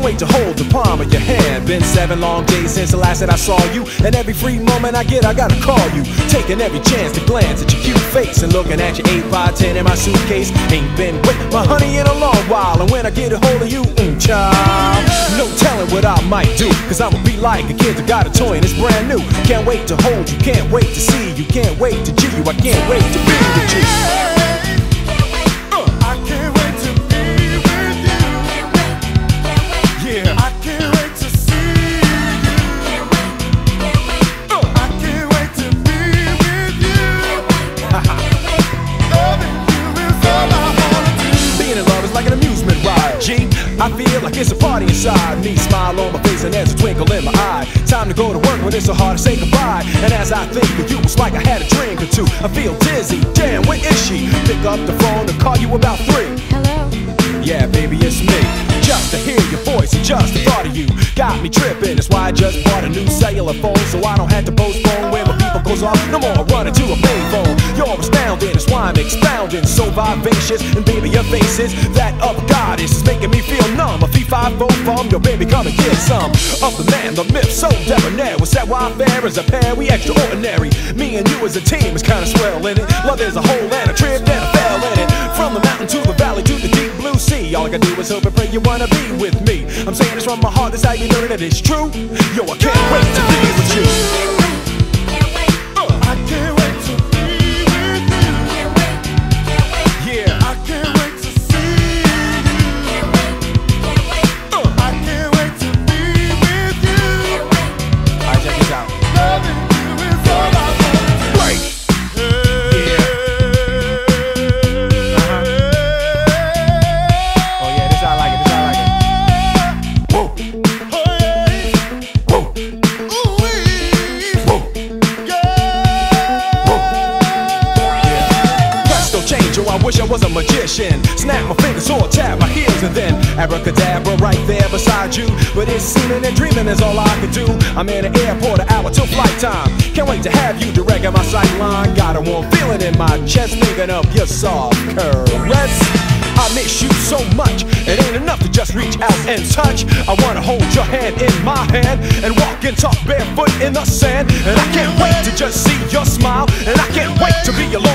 wait to hold the palm of your hand. Been 7 long days since the last that I saw you, and every free moment I get, I gotta call you. Taking every chance to glance at your cute face, and looking at your 8x10 in my suitcase. Ain't been with my honey in a long while, and when I get a hold of you, child, no telling what I might do. Cause I'ma be like a kid that got a toy and it's brand new. Can't wait to hold you, can't wait to see you, can't wait to G you, I can't wait to be with you. I feel like it's a party inside me. Smile on my face and there's a twinkle in my eye. Time to go to work when it's so hard to say goodbye. And as I think of you, it's like I had a drink or two. I feel dizzy, damn, where is she? Pick up the phone and call you about 3. Hello? Yeah, baby, it's me. Just to hear your voice and just the thought of you got me tripping. That's why I just bought a new cellular phone, so I don't have to postpone when my people goes off. No more running to a payphone. You're astounding, that's why I'm expounding. So vivacious, and baby, your face is that of a goddess. It's making me feel numb. A 3-5-4 from your baby, come and get some of the man, the myth, so debonair. What's that? Why fair as a pair? We extraordinary. Me and you as a team is kinda swell in it. Love is a hole and a trip and a fell in it. From the mountain to the valley to the deep blue sea. All I gotta do is hope and pray you wanna be with me. I'm saying this from my heart, that's how you know that it's true. Yo, I can't wait to be with you. I can't wait to be with you. Yeah, I can't wait to see you. I can't wait to be with you. Alright, check this out. Loving you is all I want to do. Right. I wish I was a magician. Snap my fingers or tap my heels and then abracadabra right there beside you. But it's seeming and dreaming is all I can do. I'm in the airport an hour till flight time. Can't wait to have you direct at my sight line. Got a warm feeling in my chest, thinking of your soft caress. I miss you so much, it ain't enough to just reach out and touch. I wanna hold your hand in my hand and walk and talk barefoot in the sand. And I can't wait to just see your smile, and I can't wait to be your